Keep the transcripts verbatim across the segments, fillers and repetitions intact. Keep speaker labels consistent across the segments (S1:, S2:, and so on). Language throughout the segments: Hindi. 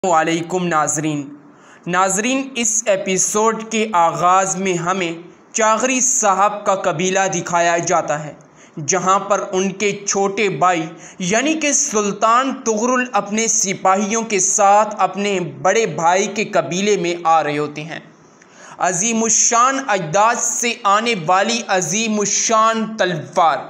S1: वालेकुम नाजरीन नाजरीन इस एपिसोड के आगाज़ में हमें चागरी साहब का कबीला दिखाया जाता है, जहां पर उनके छोटे भाई यानी कि सुल्तान तुगरुल अपने सिपाहियों के साथ अपने बड़े भाई के कबीले में आ रहे होते हैं। अजीमुशान अजदाद से आने वाली अजीमुशान तलवार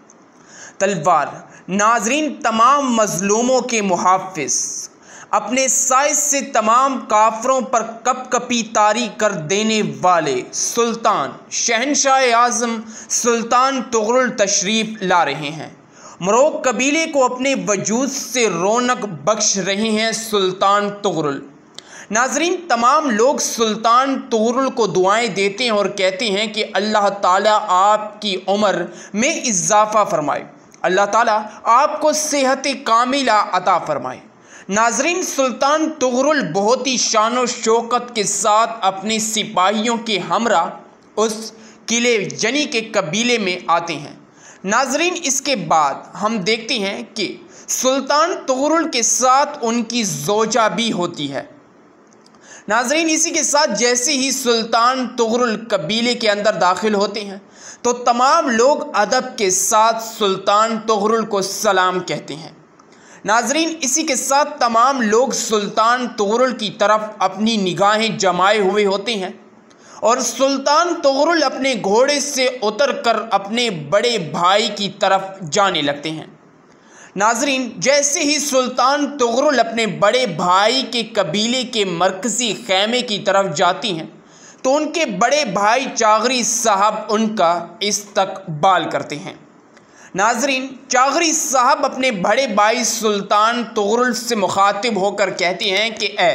S1: तलवार नाजरीन तमाम मज़लूमों के मुहाफ़िज़, अपने साइज़ से तमाम काफरों पर कपकपी तारी कर देने वाले सुल्तान शहनशाह आज़म सुल्तान तुगरुल तशरीफ़ ला रहे हैं। मरोक कबीले को अपने वजूद से रौनक बख्श रहे हैं सुल्तान तुगरुल। नाजरीन तमाम लोग सुल्तान तुगरुल को दुआएं देते हैं और कहते हैं कि अल्लाह ताला आपकी उम्र में इजाफ़ा फरमाए, अल्लाह ताला आपको सेहत कामिला अता फरमाए। नाजरीन सुल्तान तुगरुल बहुत ही शान व शौकत के साथ अपने सिपाहियों के हमरा उस किले जनी के कबीले में आते हैं। नाजरीन इसके बाद हम देखते हैं कि सुल्तान तुगरुल के साथ उनकी ज़ौजा भी होती है। नाजरीन इसी के साथ जैसे ही सुल्तान तुगरुल कबीले के अंदर दाखिल होते हैं तो तमाम लोग अदब के साथ सुल्तान तुगरुल को सलाम कहते हैं। नाजरीन इसी के साथ तमाम लोग सुल्तान तुगरुल की तरफ अपनी निगाहें जमाए हुए होते हैं और सुल्तान तुगरुल अपने घोड़े से उतरकर अपने बड़े भाई की तरफ जाने लगते हैं। नाजरीन जैसे ही सुल्तान तुगरुल अपने बड़े भाई के कबीले के मरकज़ी खैमे की तरफ जाती हैं तो उनके बड़े भाई चागरी साहब उनका इस्तकबाल करते हैं। नाजरीन चागरी साहब अपने बड़े भाई सुल्तान तुगरुल से मुखातिब होकर कहते हैं कि ए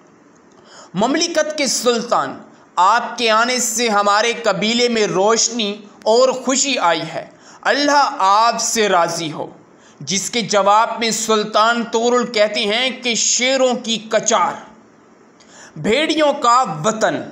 S1: ममलिकत के सुल्तान, आपके आने से हमारे कबीले में रोशनी और खुशी आई है, अल्लाह आपसे राज़ी हो। जिसके जवाब में सुल्तान तुगरुल कहते हैं कि शेरों की कचार, भेड़ियों का वतन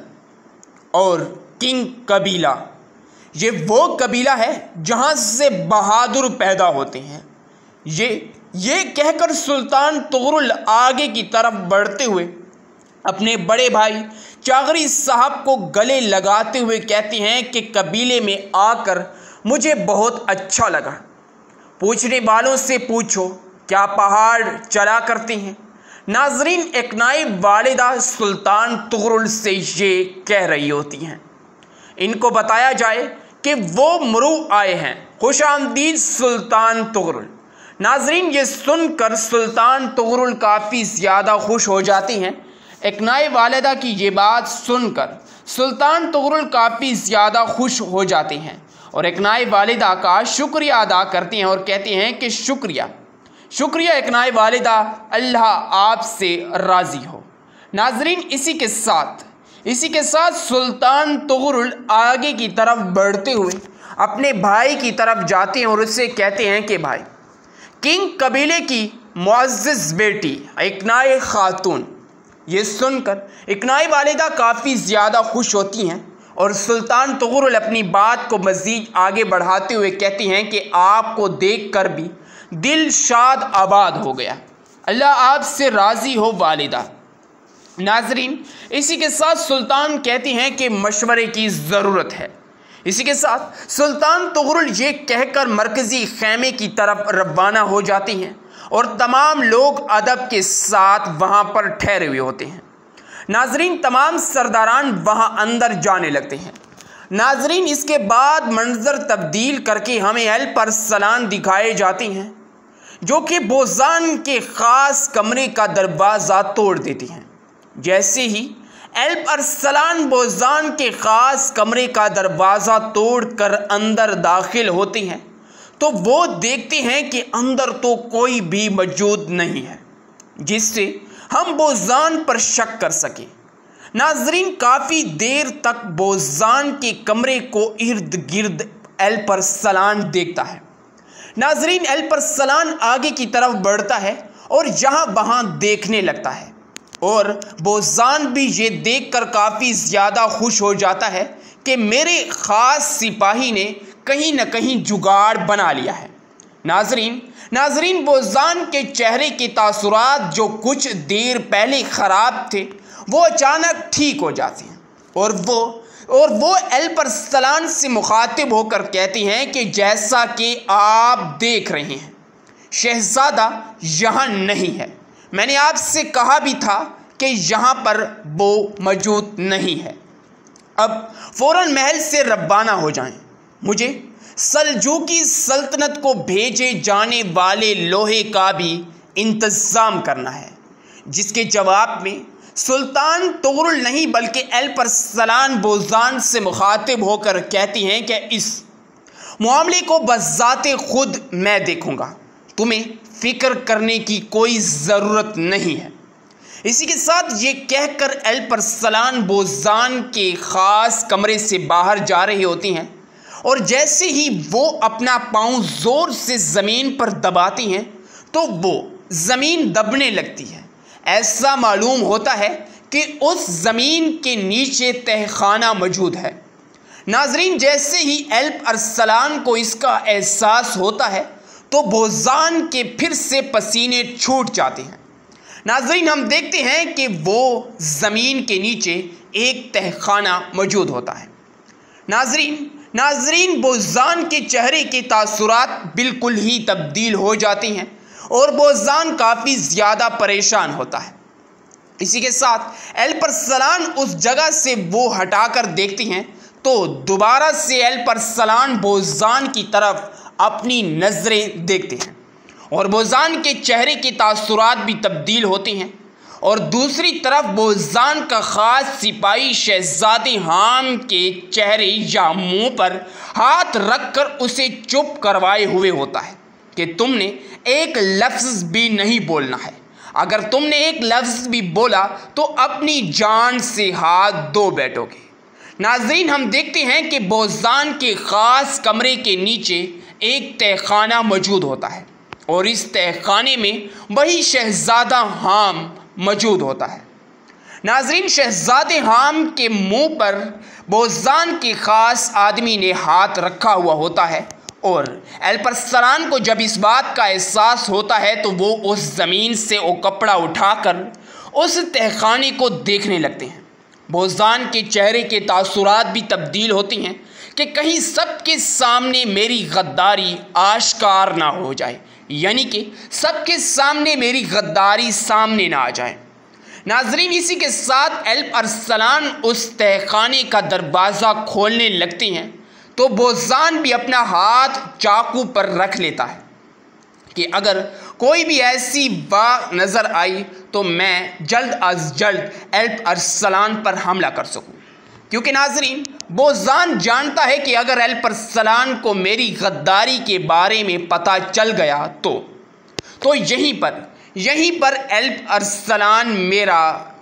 S1: और किंग कबीला, ये वो कबीला है जहाँ से बहादुर पैदा होते हैं। ये ये कहकर सुल्तान तुगरुल आगे की तरफ बढ़ते हुए अपने बड़े भाई चागरी साहब को गले लगाते हुए कहते हैं कि कबीले में आकर मुझे बहुत अच्छा लगा। पूछने वालों से पूछो क्या पहाड़ चला करते हैं। नाजरीन एक नाइब वालिदा सुल्तान तुगरुल से ये कह रही होती हैं। इनको बताया जाए कि वो मरू आए हैं, खुशामदीद सुल्तान तुगरुल। नाजरीन ये सुनकर सुल्तान तुगरुल काफ़ी ज़्यादा खुश हो जाती हैं। एक नाइब वालिदा की ये बात सुनकर सुल्तान तुगरुल काफ़ी ज़्यादा खुश हो जाते हैं और एक नाइब वालिदा का शुक्रिया अदा करते हैं और कहते हैं कि शुक्रिया शुक्रिया एक नाइब वालिदा, अल्लाह आपसे राज़ी हो। नाजरीन इसी के साथ इसी के साथ सुल्तान तुगरुल आगे की तरफ बढ़ते हुए अपने भाई की तरफ जाते हैं और उससे कहते हैं कि भाई किंग कबीले की मुअज़्ज़ज़ बेटी इकनाए खातून। ये सुनकर इकनाए वालिदा काफ़ी ज़्यादा खुश होती हैं और सुल्तान तुगरुल अपनी बात को मज़ीद आगे बढ़ाते हुए कहती हैं कि आपको देखकर भी दिल शाद आबाद हो गया, अल्लाह आपसे राज़ी हो वालिदा। नाजरीन इसी के साथ सुल्तान कहते हैं कि मशवरे की ज़रूरत है। इसी के साथ सुल्तान तुगरुल ये कहकर मरकज़ी खैमे की तरफ रवाना हो जाती हैं और तमाम लोग अदब के साथ वहाँ पर ठहरे हुए होते हैं। नाजरीन तमाम सरदारान वहाँ अंदर जाने लगते हैं। नाजरीन इसके बाद मंजर तब्दील करके हमें अल परसलान दिखाए जाते हैं जो कि बोजान के ख़ास कमरे का दरवाज़ा तोड़ देती हैं। जैसे ही अल परसलान बोजान के ख़ास कमरे का दरवाज़ा तोड़कर अंदर दाखिल होते हैं तो वो देखते हैं कि अंदर तो कोई भी मौजूद नहीं है जिससे हम बोजान पर शक कर सकें। नाजरीन काफ़ी देर तक बोजान के कमरे को इर्द गिर्द अल परसलान देखता है। नाजरीन अल परसलान आगे की तरफ बढ़ता है और जहाँ वहाँ देखने लगता है और बोजान भी ये देखकर काफ़ी ज़्यादा खुश हो जाता है कि मेरे ख़ास सिपाही ने कहीं न कहीं जुगाड़ बना लिया है। नाजरीन नाजरीन बोज़ान के चेहरे के तासुरात जो कुछ देर पहले ख़राब थे वो अचानक ठीक हो जाते हैं और वो और वो अल्परसलान से मुखातिब होकर कहती हैं कि जैसा कि आप देख रहे हैं शहज़ादा यहाँ नहीं है। मैंने आपसे कहा भी था कि यहाँ पर वो मौजूद नहीं है। अब फ़ौरन महल से रवाना हो जाएं। मुझे सल्जूकी सल्तनत को भेजे जाने वाले लोहे का भी इंतज़ाम करना है। जिसके जवाब में सुल्तान तुगरुल नहीं बल्कि अल्परसलान बोज़ान से मुखातिब होकर कहती हैं कि इस मामले को बज़ाते खुद मैं देखूँगा, तुम्हें फ़िक्र करने की कोई ज़रूरत नहीं है। इसी के साथ ये कहकर अल्परसलान बोज़ान के ख़ास कमरे से बाहर जा रही होती हैं और जैसे ही वो अपना पाँव ज़ोर से ज़मीन पर दबाती हैं तो वो ज़मीन दबने लगती है। ऐसा मालूम होता है कि उस ज़मीन के नीचे तहखाना मौजूद है। नाजरीन जैसे ही अल्परसलान को इसका एहसास होता है तो बोज़ान के फिर से पसीने छूट जाते हैं। नाजरीन हम देखते हैं कि वो ज़मीन के नीचे एक तहखाना मौजूद होता है। नाजरीन नाजरीन बोज़ान के चेहरे के तासुरात बिल्कुल ही तब्दील हो जाती हैं और बोज़ान काफ़ी ज़्यादा परेशान होता है। इसी के साथ अल्परसलान उस जगह से वो हटाकर देखती हैं तो दोबारा से अल्परसलान बोज़ान की तरफ अपनी नज़रें देखते हैं और बोज़ान के चेहरे के तासुरात भी तब्दील होते हैं और दूसरी तरफ बोज़ान का ख़ास सिपाही शहज़ादे हाम के चेहरे या मुंह पर हाथ रखकर उसे चुप करवाए हुए होता है कि तुमने एक लफ्ज़ भी नहीं बोलना है। अगर तुमने एक लफ्ज़ भी बोला तो अपनी जान से हाथ धो बैठोगे। नाज़रीन हम देखते हैं कि बोज़ान के ख़ास कमरे के नीचे एक तहखाना मौजूद होता है और इस तहखाने में वही शहज़ादा हाम मौजूद होता है। नाज़रीन शहज़ादे हाम के मुंह पर बोज़ान के ख़ास आदमी ने हाथ रखा हुआ होता है और अल्परसलान को जब इस बात का एहसास होता है तो वो उस ज़मीन से वो कपड़ा उठाकर उस तहखाने को देखने लगते हैं। बोज़ान के चेहरे के तासुरात भी तब्दील होती हैं कि कहीं सबके सामने मेरी गद्दारी आश्कार ना हो जाए, यानी कि सबके सामने मेरी गद्दारी सामने ना आ जाए। नाजरीन इसी के साथ अल्परसलान उस तहखाने का दरवाज़ा खोलने लगती हैं तो बोज़ान भी अपना हाथ चाकू पर रख लेता है कि अगर कोई भी ऐसी बात नज़र आई तो मैं जल्द अज जल्द अल्परसलान पर हमला कर सकूं। क्योंकि नाजरीन बोज़ान जानता है कि अगर अल्परसलान को मेरी गद्दारी के बारे में पता चल गया तो तो यहीं पर यहीं पर अल्परसलान मेरा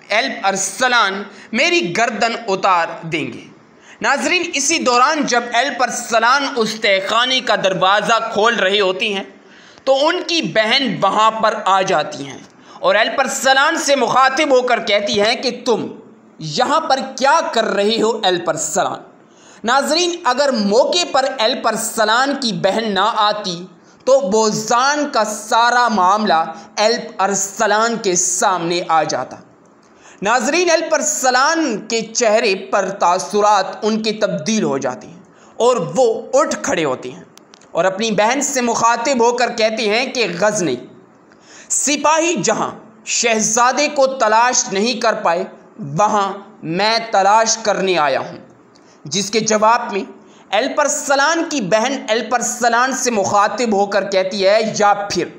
S1: अल्परसलान मेरी गर्दन उतार देंगे। नाजरीन इसी दौरान जब अल्परसलान उस तहखाने का दरवाज़ा खोल रही होती हैं तो उनकी बहन वहाँ पर आ जाती हैं और अल्परसलान से मुखातिब होकर कहती हैं कि तुम यहाँ पर क्या कर रहे हो अल्परसलान। नाजरीन अगर मौके पर अल्परसलान की बहन ना आती तो बोज़ान का सारा मामला अल्परसलान के सामने आ जाता। नाजरीन अल्परसलान के चेहरे पर तासुरात उनके तब्दील हो जाती हैं और वो उठ खड़े होती हैं और अपनी बहन से मुखातिब होकर कहती हैं कि गज़नी सिपाही जहाँ शहज़ादे को तलाश नहीं कर पाए वहाँ मैं तलाश करने आया हूँ। जिसके जवाब में अल्परसलान की बहन अल्परसलान से मुखातिब होकर कहती है या फिर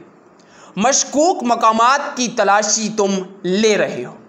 S1: मशकूक मकामात की तलाशी तुम ले रहे हो।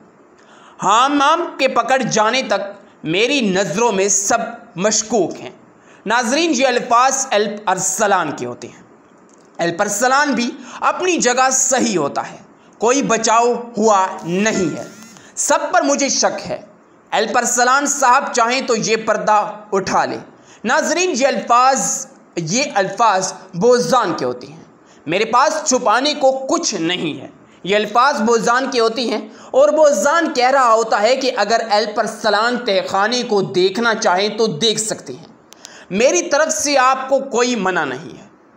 S1: हामाम के पकड़ जाने तक मेरी नज़रों में सब मशकूक हैं। नाजरीन ये अल्फाज अल्परसलान के होते हैं। अल्परसलान भी अपनी जगह सही होता है, कोई बचाव हुआ नहीं है, सब पर मुझे शक है। अल्परसलान साहब चाहें तो ये पर्दा उठा ले। नाजरीन ये अल्फाज ये अल्फाज बोज़ान के होते हैं, मेरे पास छुपाने को कुछ नहीं है। ये अल्फाज बोज़ान के होती हैं और बोज़ान कह रहा होता है कि अगर अल्परसलान तहखाने को देखना चाहें तो देख सकते हैं, मेरी तरफ से आपको कोई मना नहीं है।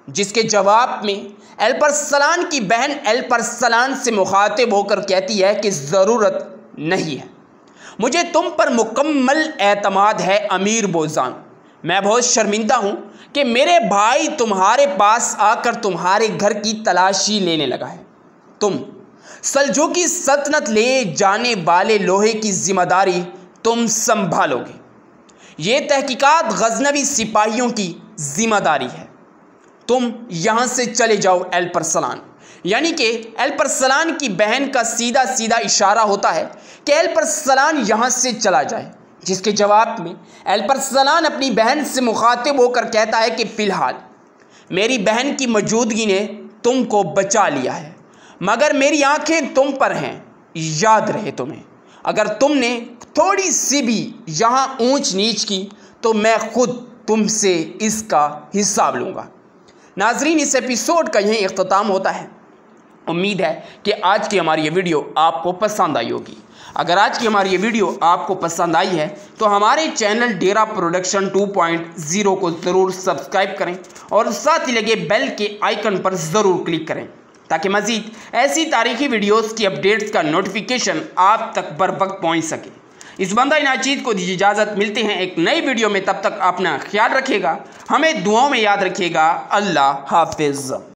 S1: जिसके जवाब में अल्परसलान की बहन अल्परसलान से मुखातिब होकर कहती है कि ज़रूरत नहीं है, मुझे तुम पर मुकम्मल एतमाद है अमीर बोजान। मैं बहुत शर्मिंदा हूँ कि मेरे भाई तुम्हारे पास आकर तुम्हारे घर की तलाशी लेने लगा है। तुम सल्जूकी सल्तनत ले जाने वाले लोहे की जिम्मेदारी तुम संभालोगे। ये तहकीकात गजनवी सिपाहियों की जिम्मेदारी है। तुम यहाँ से चले जाओ अल्परसलान। यानी कि अल्परसलान की बहन का सीधा सीधा इशारा होता है कि अल्परसलान यहाँ से चला जाए, जिसके जवाब में अल्परसलान अपनी बहन से मुखातिब होकर कहता है कि फ़िलहाल मेरी बहन की मौजूदगी ने तुमको बचा लिया है, मगर मेरी आंखें तुम पर हैं। याद रहे तुम्हें, अगर तुमने थोड़ी सी भी यहाँ ऊंच नीच की तो मैं खुद तुमसे इसका हिसाब लूँगा। नाजरीन, इस एपिसोड का यहीं इख्तिताम होता है। उम्मीद है कि आज की हमारी ये वीडियो आपको पसंद आई होगी। अगर आज की हमारी ये वीडियो आपको पसंद आई है तो हमारे channel Dera production two point zero को ज़रूर सब्सक्राइब करें और साथ ही लगे बेल के आइकन पर ज़रूर क्लिक करें, ताकि मज़ीद ऐसी तारीखी वीडियोस की अपडेट्स का नोटिफिकेशन आप तक बर वक्त पहुँच सके। इस बंदा नाचीज़ को दीजिए इजाज़त। मिलते हैं एक नई वीडियो में, तब तक अपना ख्याल रखिएगा, हमें दुआओं में याद रखिएगा। अल्लाह हाफिज़।